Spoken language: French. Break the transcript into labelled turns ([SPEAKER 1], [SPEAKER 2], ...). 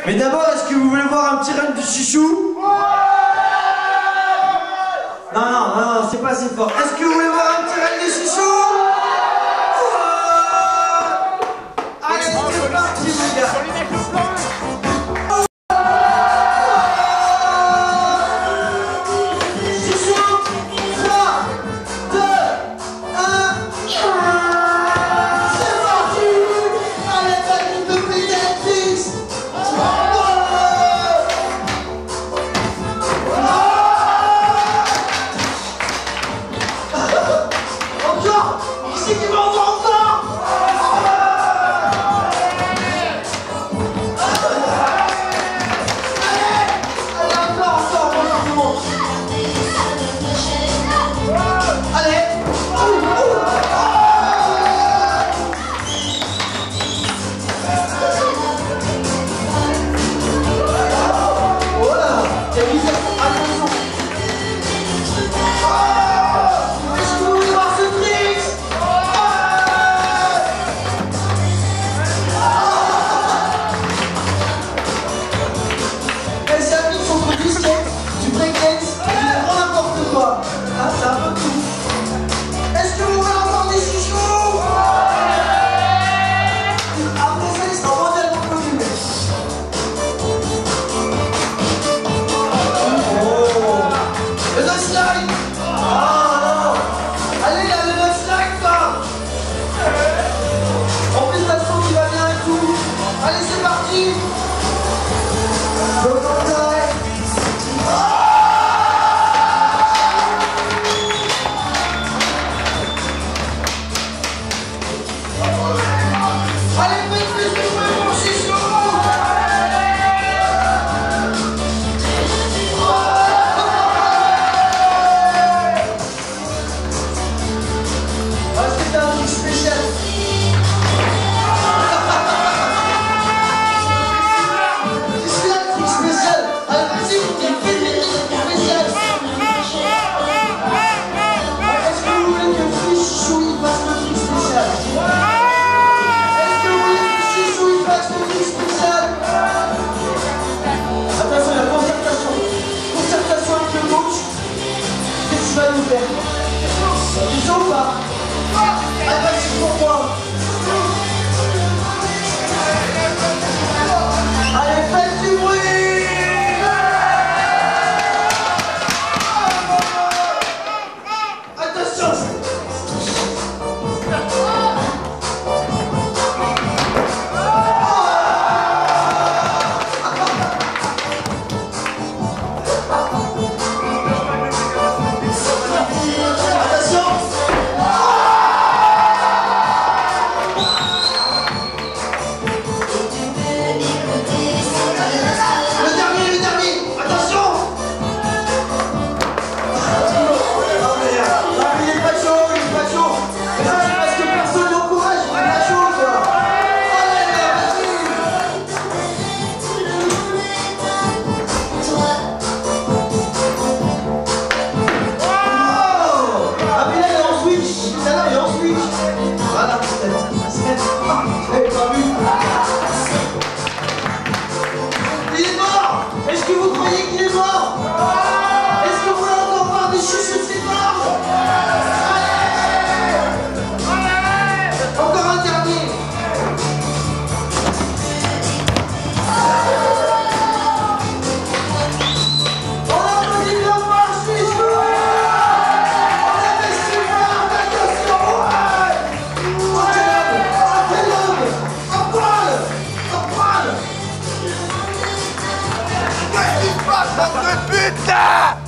[SPEAKER 1] Mais d'abord, est-ce que vous voulez voir un petit run de chouchou? Non, c'est pas assez fort. Est-ce que vous voulez voir un petit run de chouchou? Allez, c'est parti, les gars.
[SPEAKER 2] Tu sens ou pas? Allez, c'est pour moi. Allez, faites du bruit. Attention.
[SPEAKER 1] Est-ce que vous croyez qu'il est mort? Est-ce que vous voulez encore voir des chouchous de ses morts? Allez! Encore un dernier! On applaudit bien fort, chouchou! On avait super, attention! Quel homme! Un poil! Un poil!
[SPEAKER 3] Qu'est-ce qui se passe, bande de putes là?